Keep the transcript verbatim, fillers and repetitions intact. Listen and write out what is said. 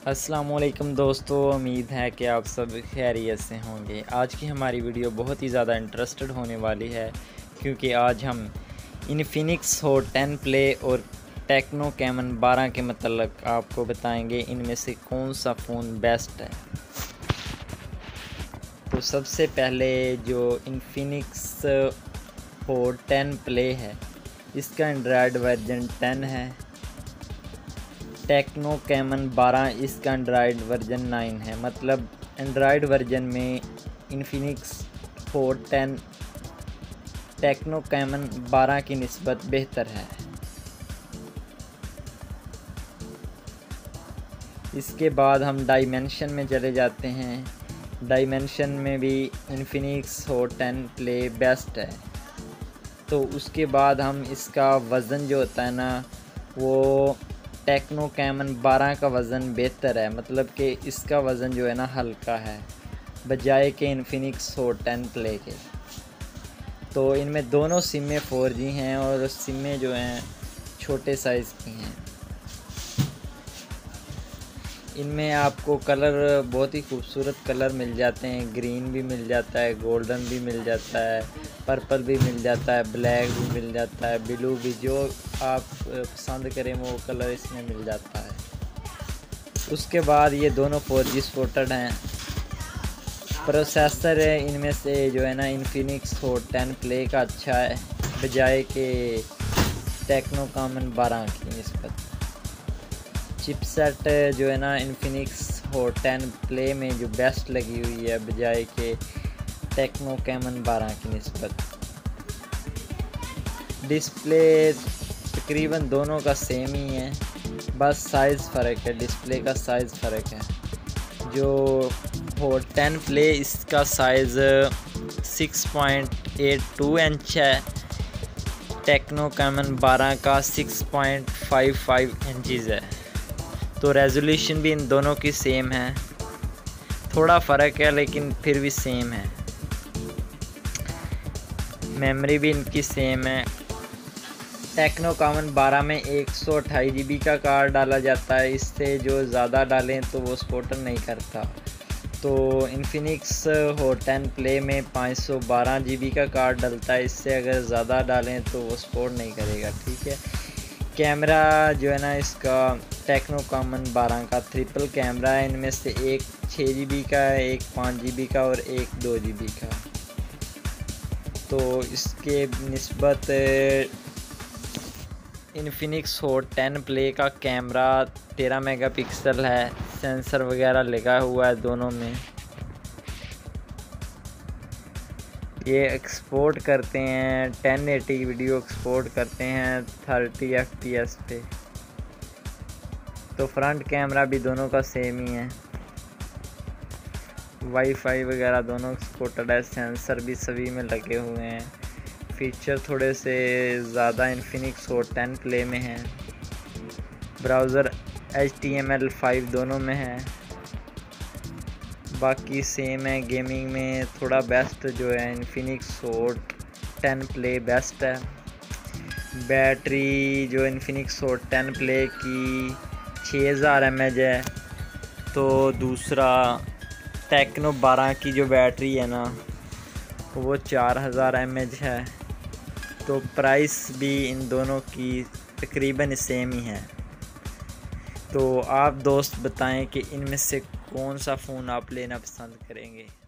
अस्सलामुअलैकुम दोस्तों, उम्मीद है कि आप सब खैरियत से होंगे। आज की हमारी वीडियो बहुत ही ज़्यादा इंटरेस्टेड होने वाली है क्योंकि आज हम इन्फिनिक्स हॉट टेन प्ले और टेक्नो कैमन बारह के मतलब आपको बताएंगे इनमें से कौन सा फ़ोन बेस्ट है। तो सबसे पहले जो इन्फिनिक्स हॉट टेन प्ले है इसका एंड्रॉयड वर्जन टेन है। टेक्नो कैमन बारह इसका एंड्रॉयड वर्जन नाइन है। मतलब एंड्रॉयड वर्जन में Infinix Hot ten Tecno Camon बारह की निस्बत बेहतर है। इसके बाद हम डायमेंशन में चले जाते हैं। डायमेंशन में भी Infinix Hot ten Play best है। तो उसके बाद हम इसका वज़न जो होता है ना, वो टेक्नो कैमन बारह का वज़न बेहतर है। मतलब कि इसका वज़न जो है ना हल्का है बजाय के इन्फिनिक्स हॉट टेन प्ले के। तो इनमें दोनों सिमें फोर जी हैं और सिमें जो हैं छोटे साइज़ की हैं। इनमें आपको कलर बहुत ही खूबसूरत कलर मिल जाते हैं। ग्रीन भी मिल जाता है, गोल्डन भी मिल जाता है, पर्पल भी मिल जाता है, ब्लैक भी मिल जाता है, ब्लू भी। जो आप पसंद करें वो कलर इसमें मिल जाता है। उसके बाद ये दोनों फोर जी सपोर्टेड हैं। प्रोसेसर है इनमें से जो है ना इन्फिनिक्स हॉट टेन प्ले का अच्छा है बजाय के टेक्नो कैमन बारह की निस्बत। चिपसेट जो है ना इन्फिनिक्स हॉट टेन प्ले में जो बेस्ट लगी हुई है बजाय के टेक्नो कैमन बारह की निस्बत। डिस्प्ले तकरीबन दोनों का सेम ही है, बस साइज़ फ़र्क है, डिस्प्ले का साइज़ फ़र्क है। जो हॉट टेन प्ले इसका size six point eight two inch है, टेक्नो कैमन बारह का six point five five inches है। तो रेजोल्यूशन भी इन दोनों की सेम है, थोड़ा फ़र्क है लेकिन फिर भी सेम है। मेमोरी भी इनकी सेम है। टेक्नो कैमन बारह में एक सौ अट्ठाईस जी बी का कार्ड डाला जाता है। इससे जो ज़्यादा डालें तो वो सपोर्ट नहीं करता। तो इन्फिनिक्स हॉट टेन प्ले में पाँच सौ बारह जी बी का कार्ड डलता है। इससे अगर ज़्यादा डालें तो वो सपोर्ट नहीं करेगा। ठीक है। कैमरा जो है ना इसका टेक्नो कैमन बारह का ट्रिपल कैमरा है। इनमें से एक छः जी बी का है, एक पाँच जी बी का और एक दो जी बी का। तो इसके निस्बत इन्फिनिक्स हॉट टेन प्ले का कैमरा तेरह मेगापिक्सल है। सेंसर वगैरह लगा हुआ है दोनों में। ये एक्सपोर्ट करते हैं टेन एटी वीडियो एक्सपोर्ट करते हैं थर्टी एफ पी एस पे। तो फ्रंट कैमरा भी दोनों का सेम ही है। वाईफाई वगैरह दोनों सपोर्टेड है। सेंसर भी सभी में लगे हुए हैं। फीचर थोड़े से ज़्यादा इन्फिनिक्स हॉट टेन प्ले में हैं। Browser H T M L five दोनों में है, बाकी सेम है। गेमिंग में थोड़ा बेस्ट जो है Infinix Hot ten Play best है। बैटरी जो इन्फिनिक्स हॉट टेन प्ले की छः हज़ार एम एच है, तो दूसरा टेक्नो बारह की जो बैटरी है ना वो चार हज़ार एम एच है। तो प्राइस भी इन दोनों की तकरीबन सेम ही है। तो आप दोस्त बताएं कि इनमें से कौन सा फ़ोन आप लेना पसंद करेंगे।